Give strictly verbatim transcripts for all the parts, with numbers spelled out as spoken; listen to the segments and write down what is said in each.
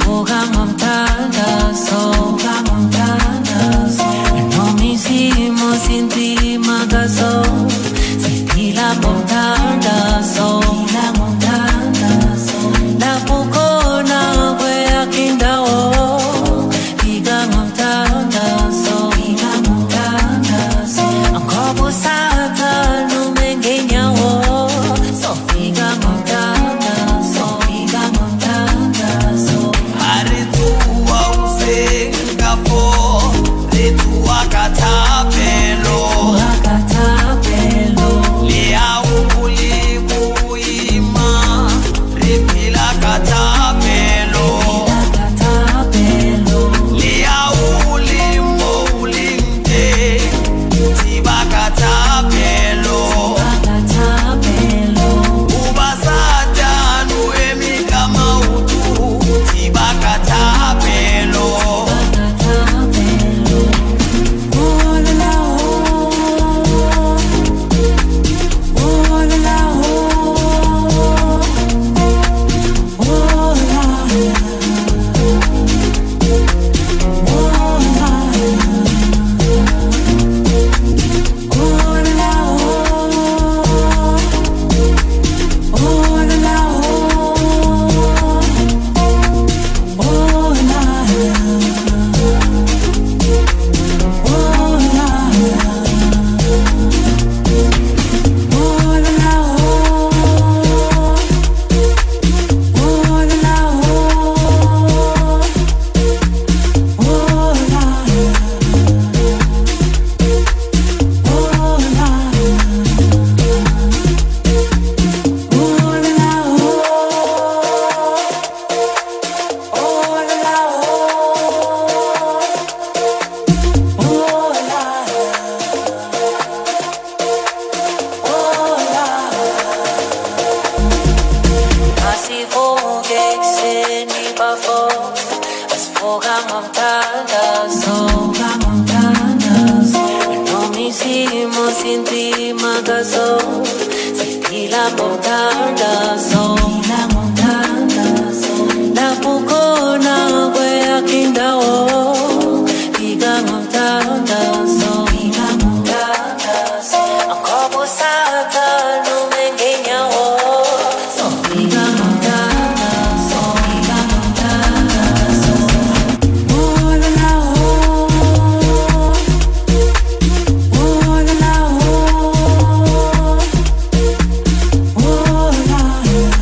Oh,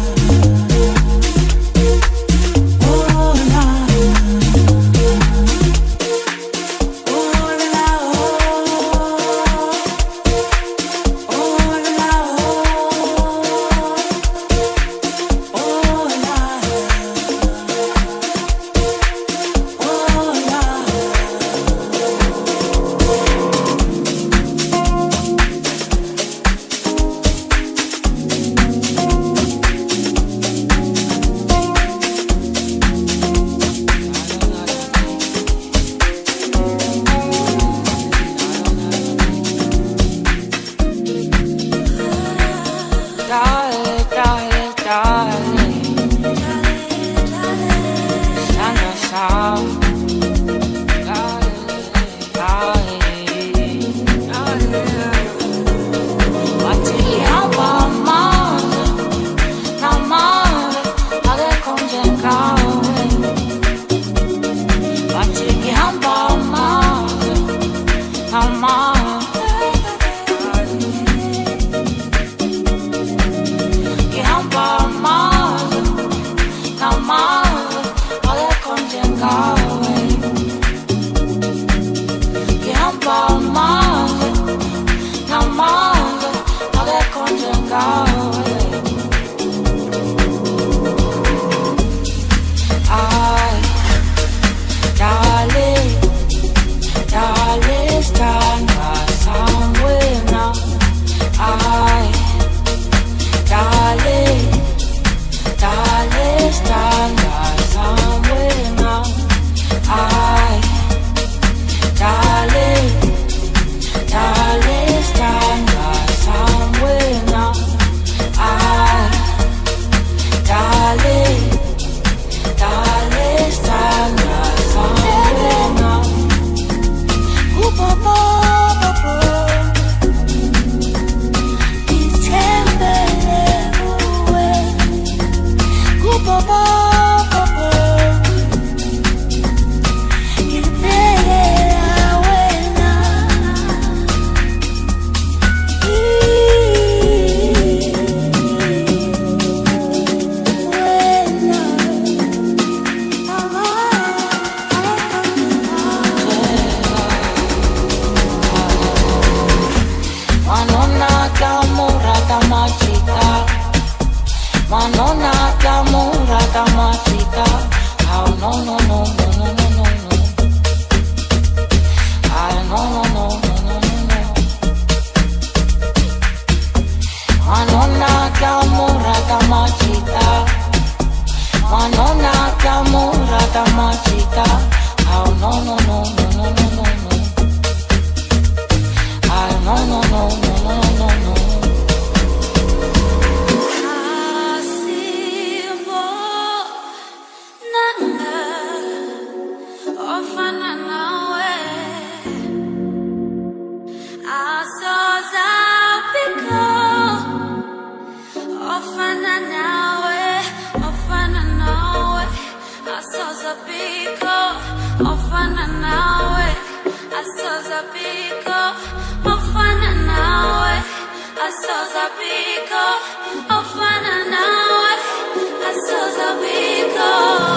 Azozapiko, ofana nawe. Azozapiko, ofana nawe. Azozapiko, ofana nawe. Azozapiko.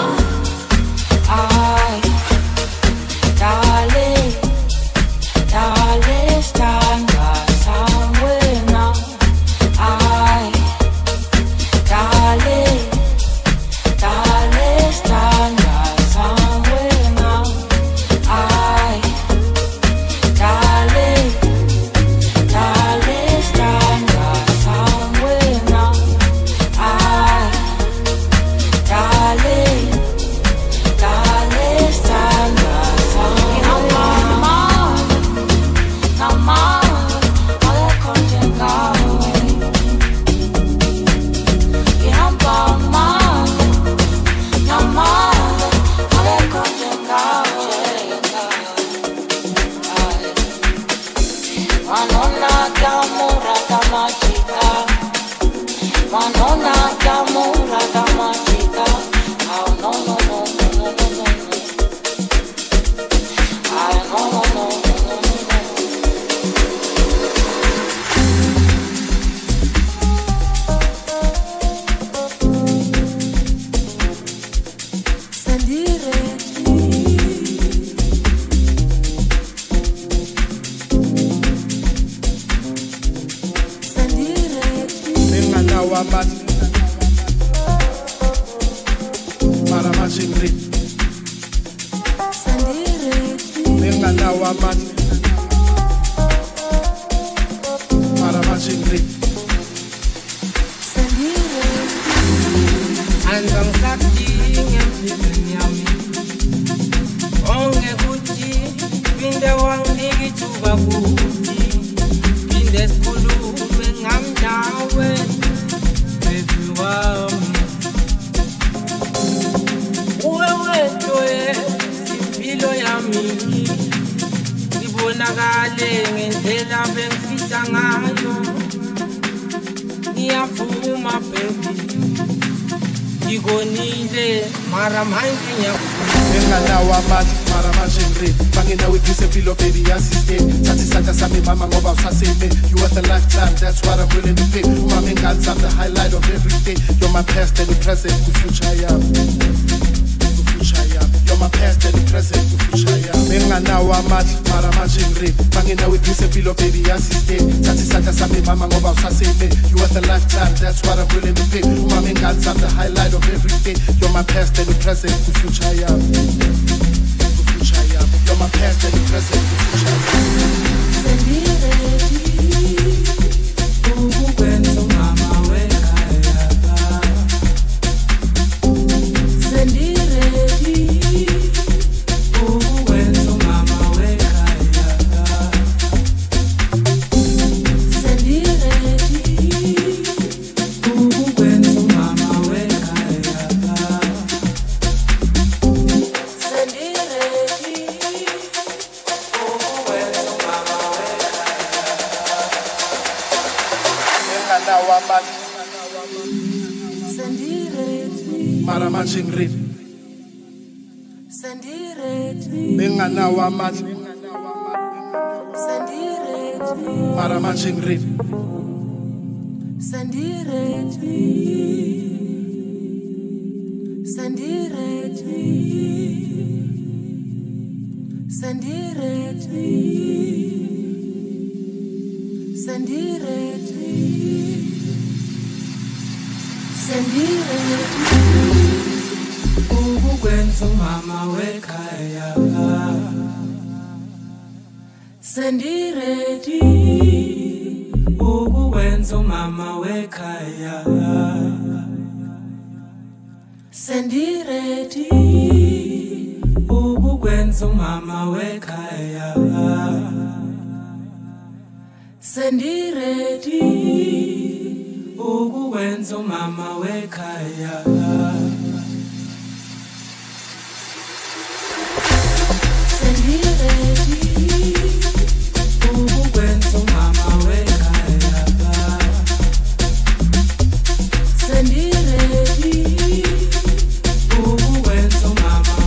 Ay, darling, darling, stand somewhere now. Ay, darling, darling, stand somewhere now. Ay, darling, darling, stand somewhere now. Ay, darling, darling, stand somewhere now. No more, no le contenga. Manona gamura gamachita, Manona gamura gamachita. Oh no no no no no no no. I no no no no no no. Sandire. Wambat Para machingri Sandire. Nengana wambat Para machingri Sandire. Andang sakti ngempinyami Onge guci Pinda wang nigi chuba guci Pinda skulu mengam dawe Uwewe toye Impilo yami Ibonakale ngendlela bengifisa ngayo Ngiyavuma baby Ngikonile mara manje ngiyavuma Nengana wambat Para machingri Bangina with impilo baby assistant Tati sata sami mama ngoba usaseme You worth a lifetime, that's what I'm willing to pay Mami ngans, I'm the highlight of every day You're my past and the present, the future I am The future I am You're my past and the present, the future I am Nengana wambat Para machingri Bangina with impilo baby assistant Tati sata sami mama ngoba usaseme You worth a lifetime, that's what I'm willing to pay Mami ngans, I'm the highlight of every day You're my past and the present, the future I am You're my past and the present, the future. Ukwenza mama wekhaya Sendiredi. Ukwenza mama wekhaya Sendiredi. Ukwenza mama wekhaya Sendiredi. Sendiredi. Mara machingri Sendiredi. Nengana wamat Sendiredi. Mara machingri Sendiredi. Sendiredi. Sendiredi. Sendiredi. Sendiredi. Ukwenza mama wekhaya Sendiredi. Ukwenza mama wekhaya Sendiredi. Ukwenza mama wekhaya Sendiredi. Ukwenza mama wekhaya Sendiredi. Ukwenza mama wekhaya Sendiredi. Ukwenza mama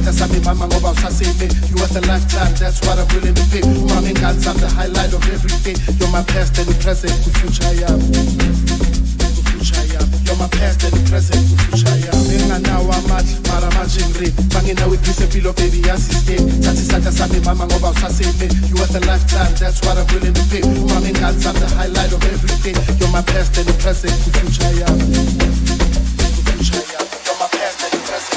Sacha Sami Mama Ngoba Usaseme. You worth a lifetime, that's what I'm willing to pay. Mama Ngans, I'm the highlight of every day. You're my past and the present, the future I am. The future I am. You're my past and the present, the future I am. Menga nawa mat, mara majingri. Bangina with peace and filo baby assiste. Sachi Sacha Sami Mama Ngoba Usaseme. You worth a lifetime, that's what I'm willing to pay. Mama Ngans, I'm the highlight of every day. You're my past and the present, the future I am. The future I am. You're my past and the present.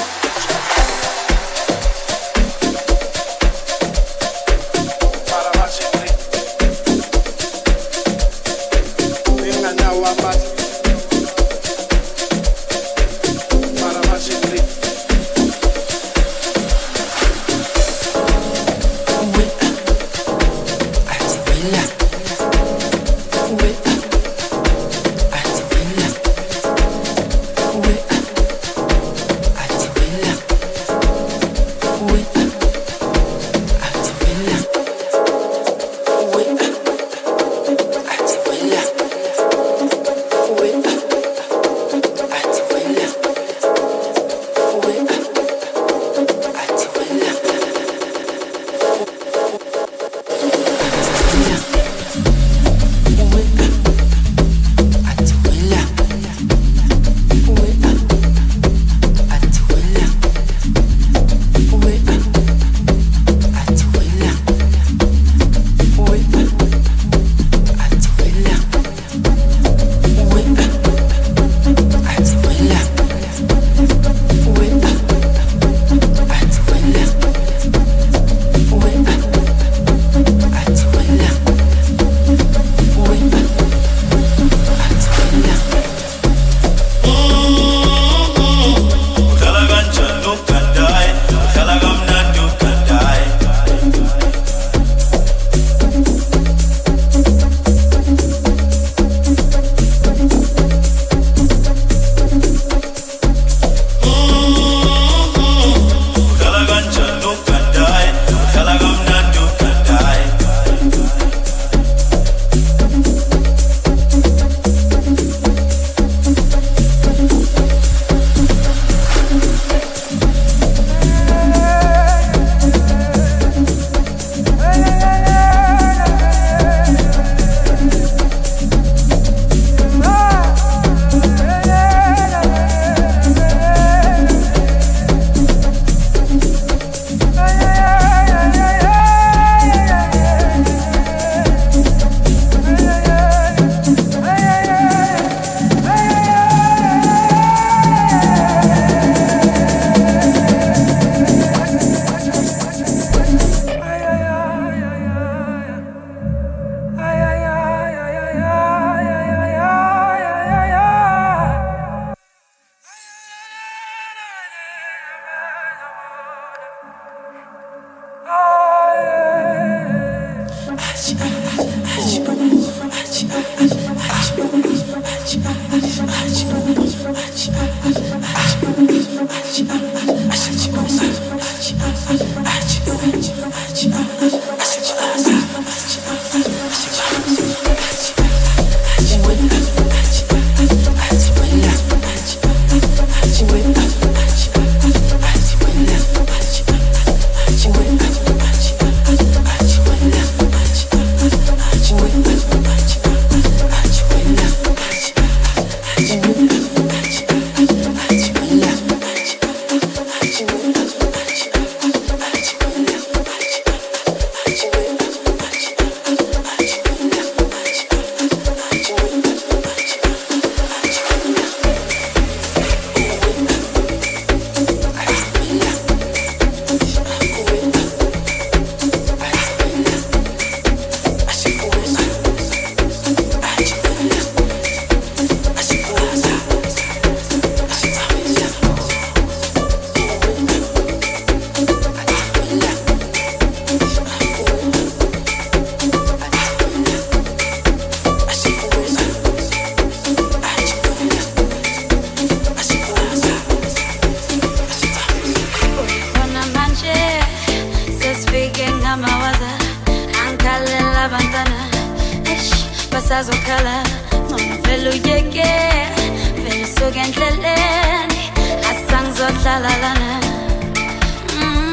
Sazokhala noma vele uyeke vele soke endleleni asangizodlala lana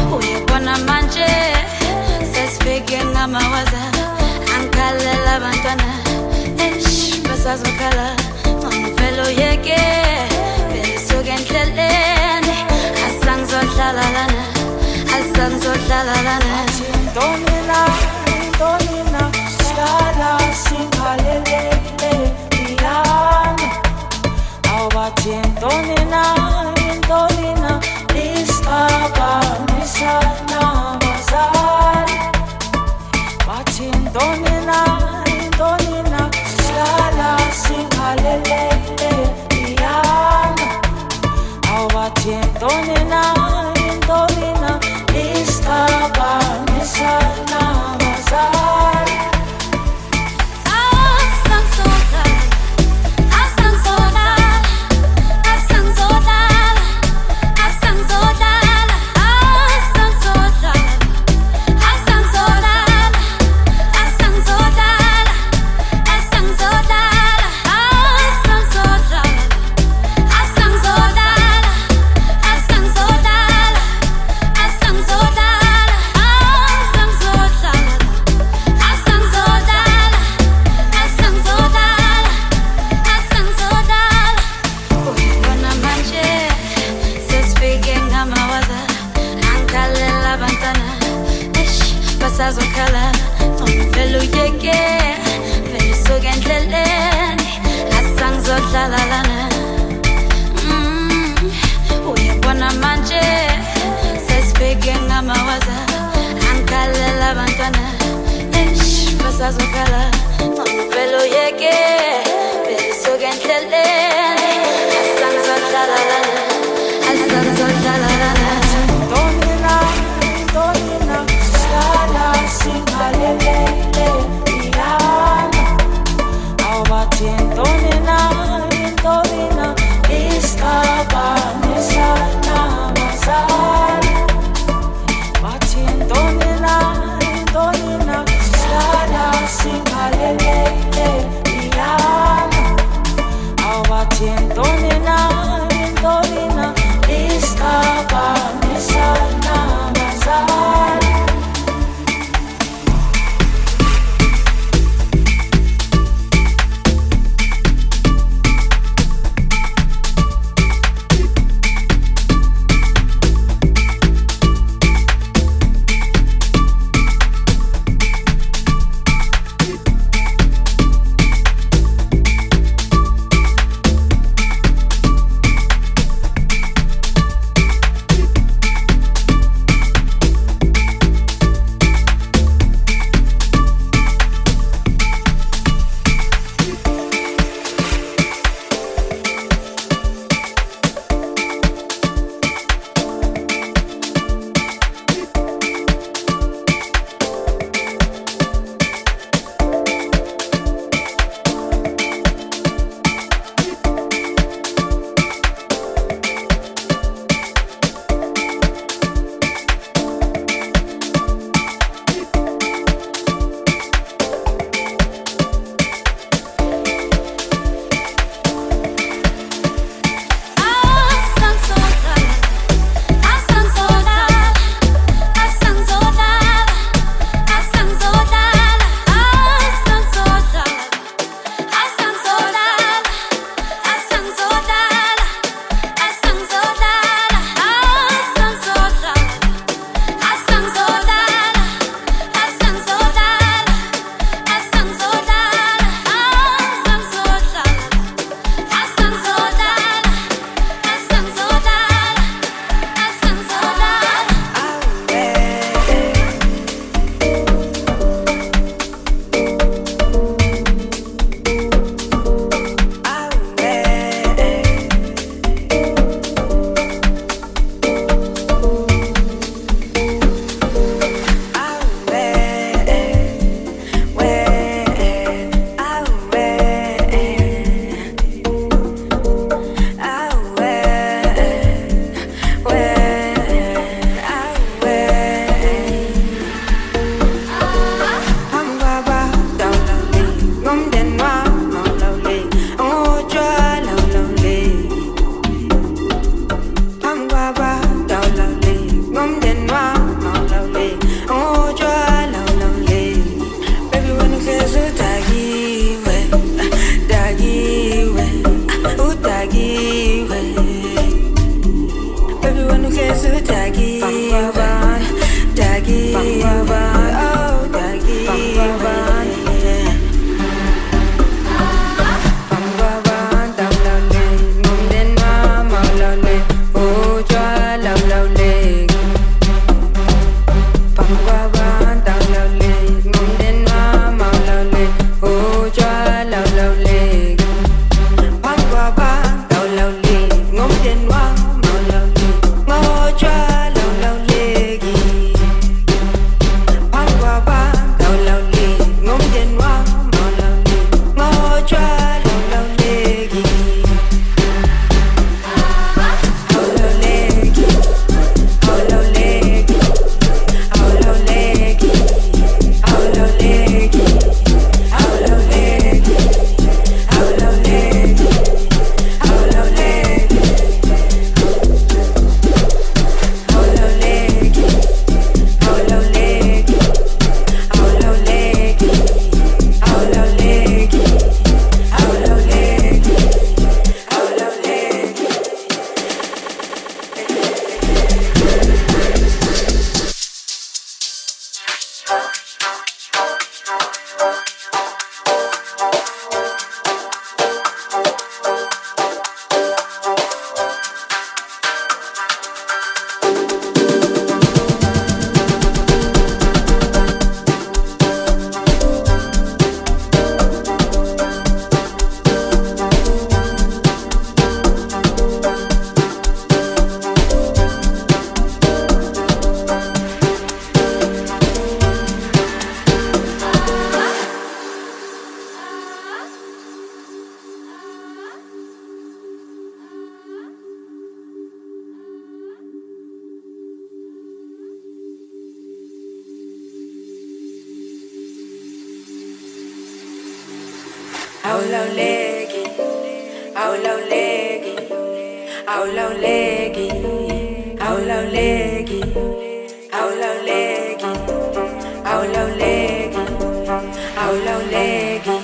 uyabona manje sesifike ngamawaza angikhalela abantwana eish basazokhala mama vele uyeke besuke endleleni asangizodlala lana asangizodlala lana Donina, donina, shala singalele piano. Awati donina, donina, istaba nisana bazar. Awati donina, donina, shala singalele piano. Awati donina, donina, istaba nisana bazar. Basazokhala noma vele uyeke vele usuke endleleni asangizodlala lana uyabona manje sesifike ngamawaza angikhalela abantwana eish basazokhala noma vele uyeke vele usuke endleleni asangizodlala lana asangizodlala lana Donina, donina, shala singalele piano. Awati donina, donina, istaba nisana bazar. Awati donina, donina, shala singalele piano. awulawuleki awulawuleki awulawuleki awulawuleki awulawuleki awulawuleki awulawuleki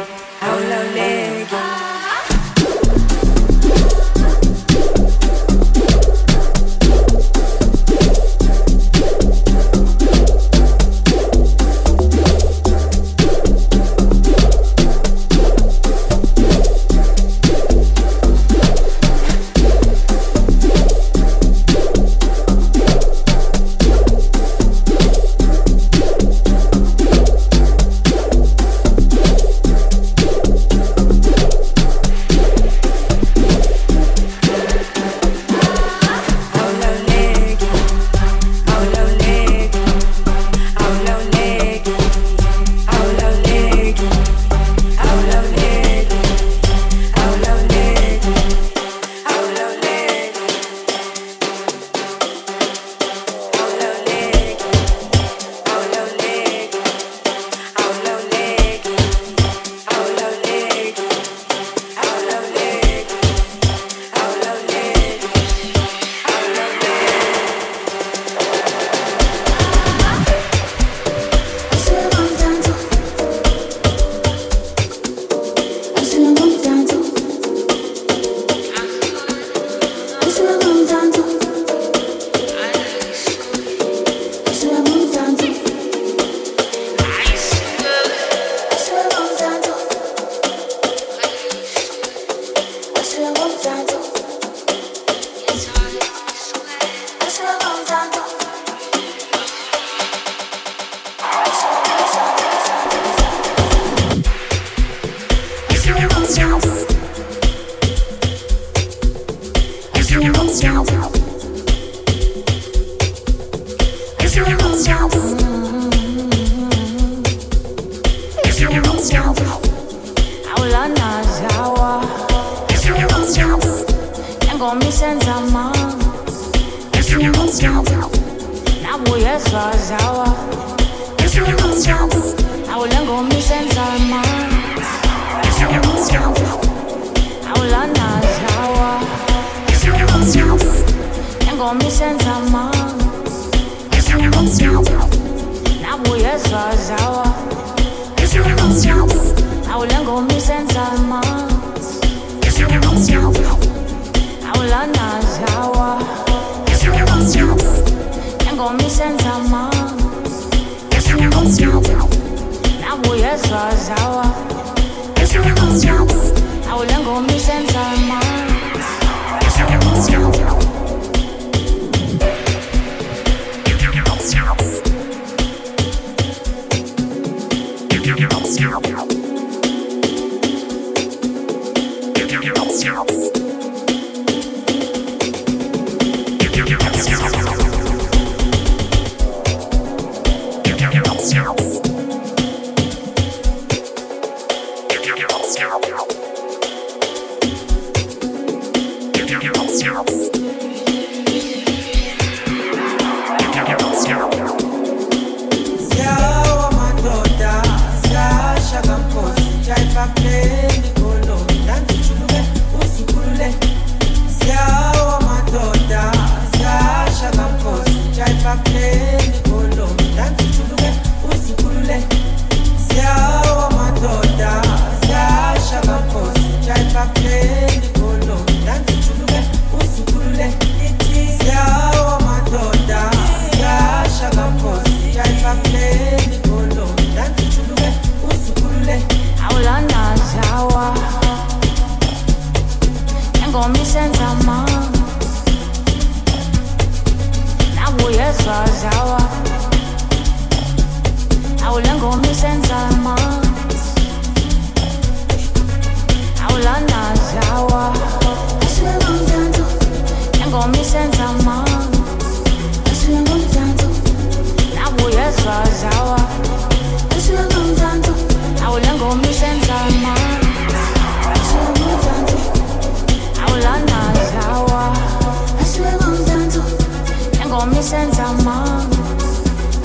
awulawuleki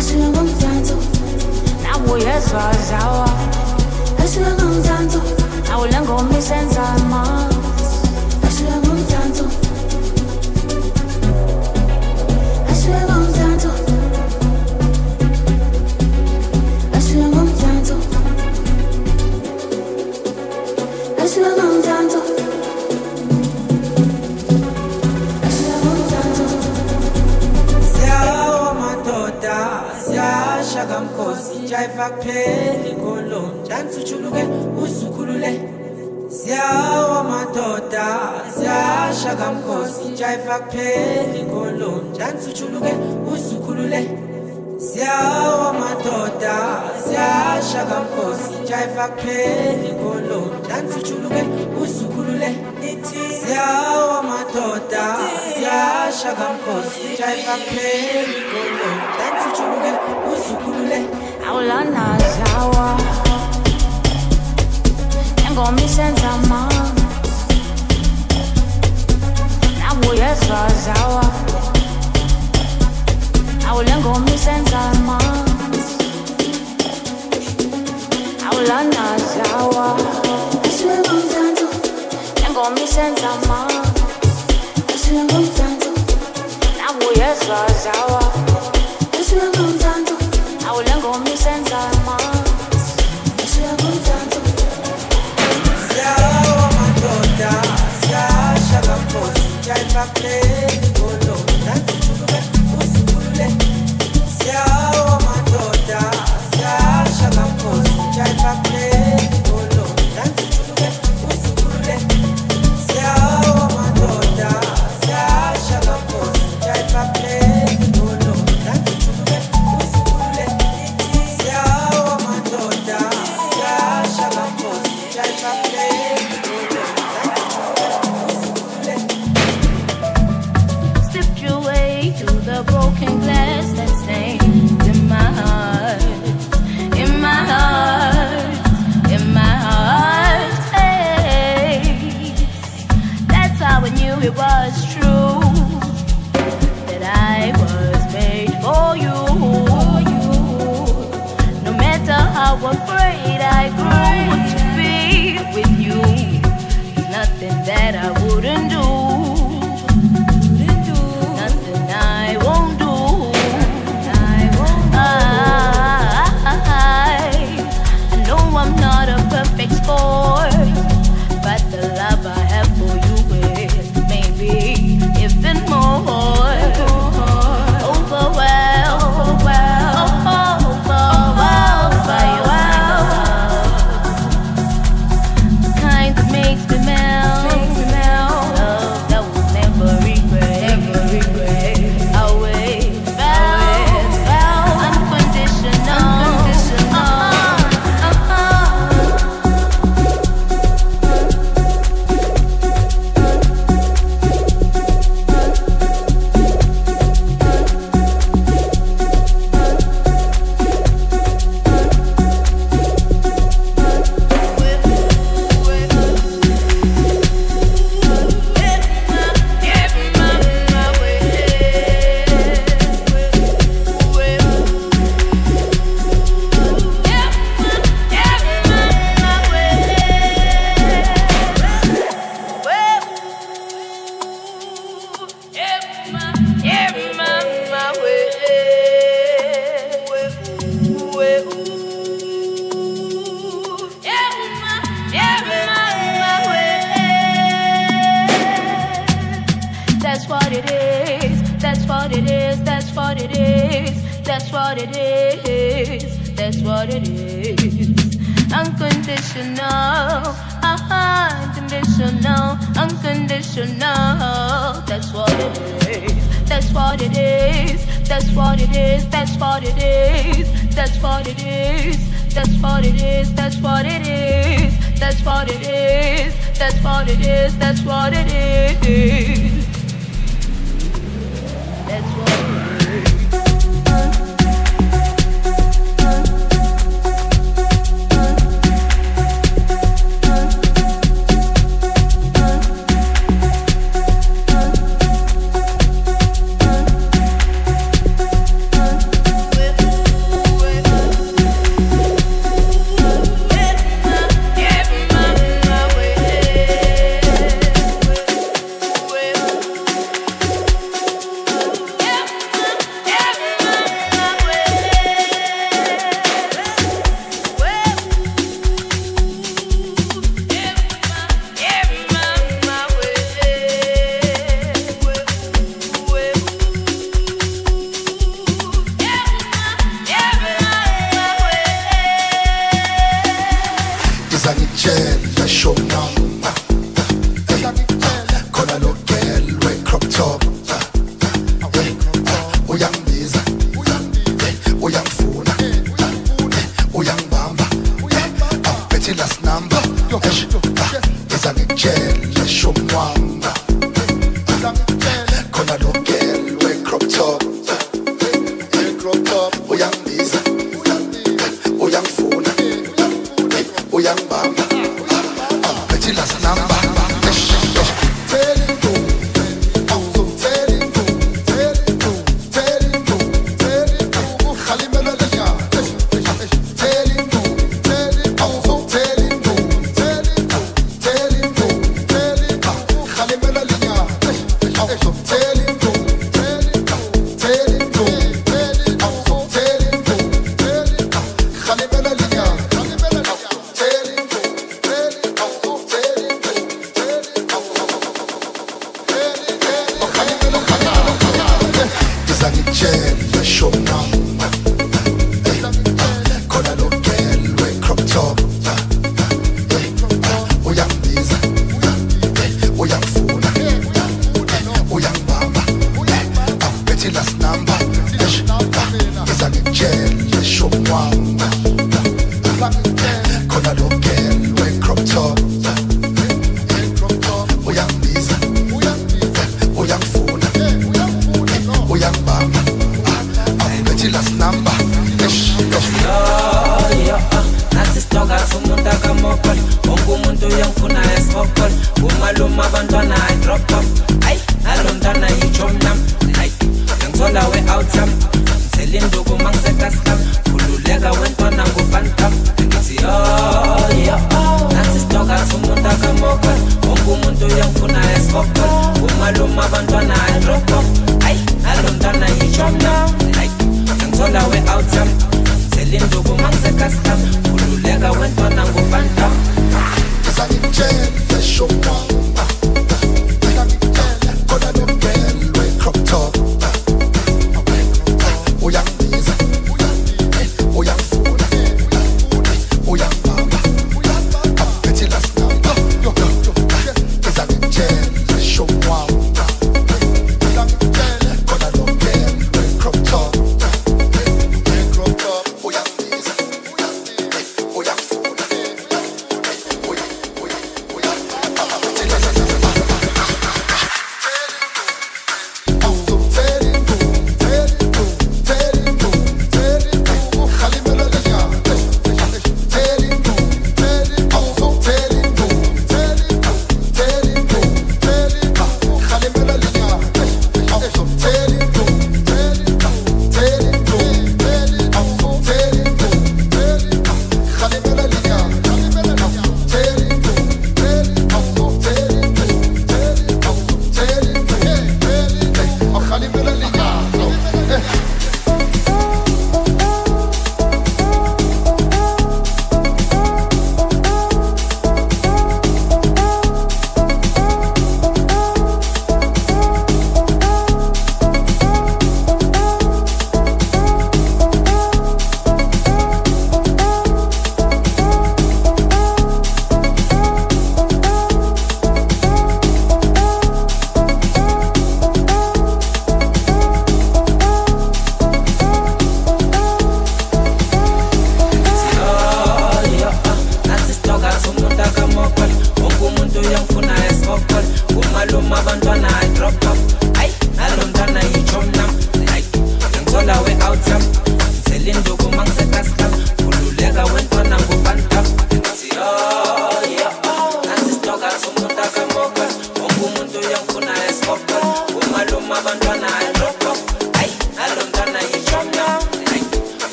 Yes, was our. awulengoma isenza amanzi asuke ngomdanso asuke ngomdanso asuke ngomdanso asuke ngomdanso asuke ngomdanso siyawa madoda siyashaka mkhosi jayiva kupheli ngolo mdansi ujuluke usukhulule siyawa madoda siyashaka mkhosi jayiva kupheli ngolo mdansi ujuluke usukhulule siyawa madoda siyashaka mkhosi jayiva kupheli ngolo mdansi ujuluke usukhulule siyawa madoda siyashaka mkhosi jayiva kupheli ngolo mdansi ujuluke usukhulule awulana zawa engoma isenza amanzi nabuyezwa zawa awulengoma isenza amanzi awulana zawa asuke ngomdanso engoma isenza amanzi asuke ngomdanso nabuyezwa zawa asuke ngomdanso awulengoma isenza amanzi asuke ngomdanso siyawa madoda siyashaka mkhosi jayiva kupheli ngolo mdansi ujuluke usukhulule siyawa madoda siyashaka mkhosi jayiva kupheli ngolo mdansi ujuluke usukhulule siyawa madoda siyashaka mkhosi jayiva kupheli ngolo mdansi ujuluke usukhulule siyawa madoda siyashaka mkhosi jayiva kupheli ngolo mdansi ujuluke usukhulule. Slipped your way through the broken glass that stains in my heart, in my heart, in my heart. Hey, that's how I knew it was true, that I was made for you. No matter how afraid I grew to be with you, there's nothing that I wouldn't do. Nothing I won't do. I won't I, I know I'm not a perfect score, but the love I have for you is maybe even more. Overwhelmed, overwhelmed, overwhelmed by your love. The kind that makes me melt. Love that will never regret. Always felt, unconditional. That's what it is, that's what it is, that's what it is, that's what it is, that's what it is. Unconditional, unconditional, unconditional. That's what it is, that's what it is, that's what it is, that's what it is, that's what it is, that's what it is, that's what it is, that's what it is, that's what it is, that's what it is. That's what it is. Yeah. bethi last number izangitshela shomwanga khona lo girl we crop top crop top uyangibiza uyangifuna uyangibamba bethi last number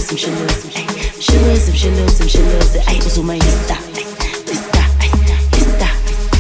mshelozi mshelozi mshelozi mshelozi mshelozi ay uzuma ista ista ista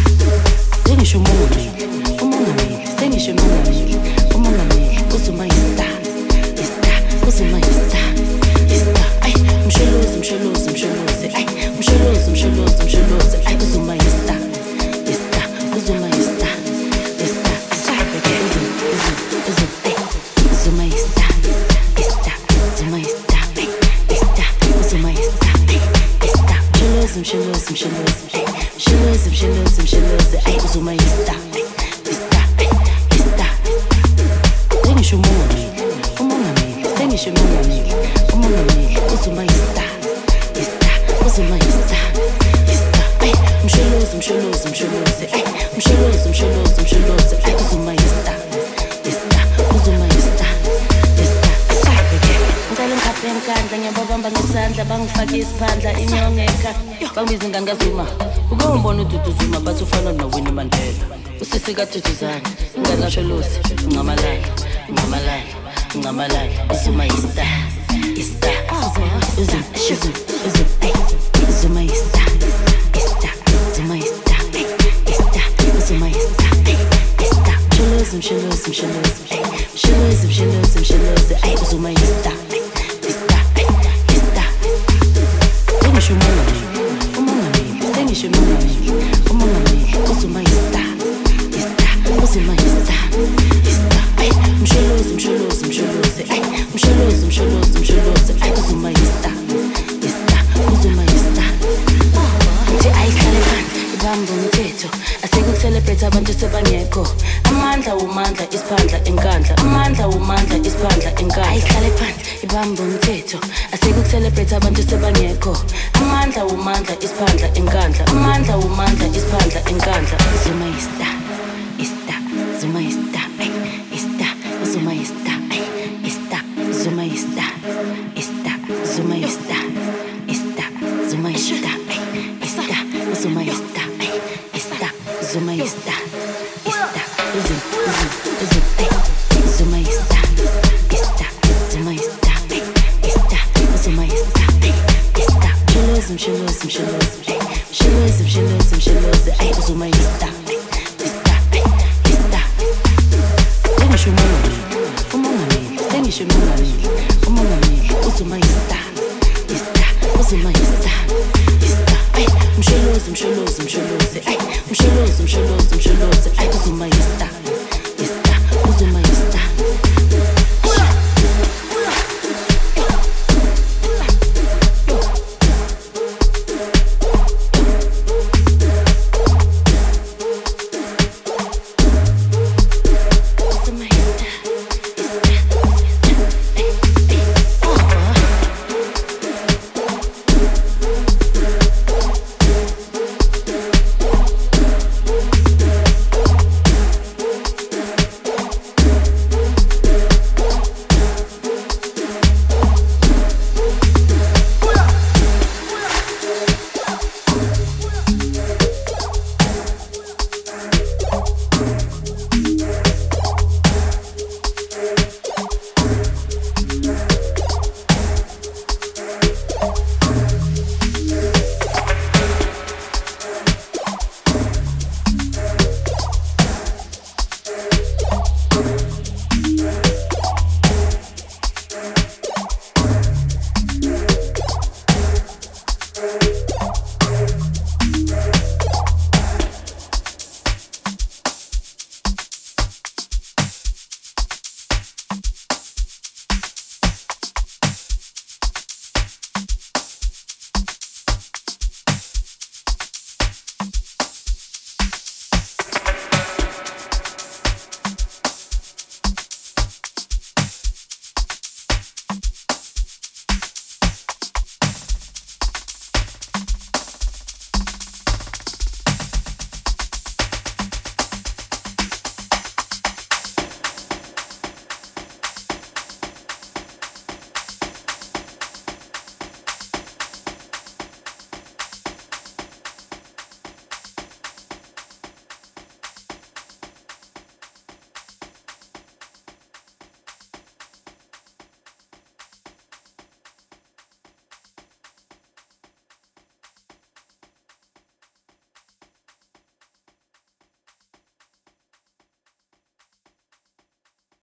sengisho umongameli umongameli sengisho umongameli umongameli uzuma ista ista uzuma ista ista ay mshelozi mshelozi mshelozi ay mshelozi mshelozi mshelozi ay uzuma ista ista uzuma ista ista sabe que uzum uzum uzum ay uzuma ista ista uzuma ista ista uzuma ista ista mshelozi mshelozi mshelozi mshelozi mshelozi mshelozi ay uzuma ista ista ista sengisho umongameli umongameli sengisho umongameli umongameli uzuma ista ista uzuma ista ista ay mshelozi mshelozi mshelozi ay mshelozi mshelozi mshelozi ay uzuma ista ista uzuma ista ista sabe ke ngicela ngikhape enkandla ngiyababamba ngesandla bangifake isiphandla inyongeka bangibiza ingane kazuma uke umbona ududu zuma bathi ufana noWinnie Mandela usisi kaDuduzane ingane kaSholosi ungamalala ungamalala ungamalala uzuma ista ista uzum uzum uzum ay uzuma ista ista uzuma ista ista uzuma ista ista mshelozi mshelozi mshelozi mshelozi mshelozi mshelozi ay uzuma ista ista ista sengisho umongameli umongameli sengisho umongameli umongameli uzuma ista ista uzuma ista ista ay mshelozi mshelozi mshelozi ay mshelozi mshelozi mshelozi ay uzuma ista ista uzuma ista uthi ayihlale phansi ibambe umthetho asekucelebrate abantu sebangekho amandla umandla isiphandla enkandla amandla umandla isiphandla enkandla ayihlale phansi ibambe umthetho asekucelebrate abantu sebangekho amandla umandla isiphandla enkandla amandla umandla isiphandla enkandla uzuma ista ista zuma ista ay ista zuma ista ay ista zuma ista ista zuma ista ista zuma ista ay ista zuma ista ay ista zuma ista ista uzum uzum uzum ay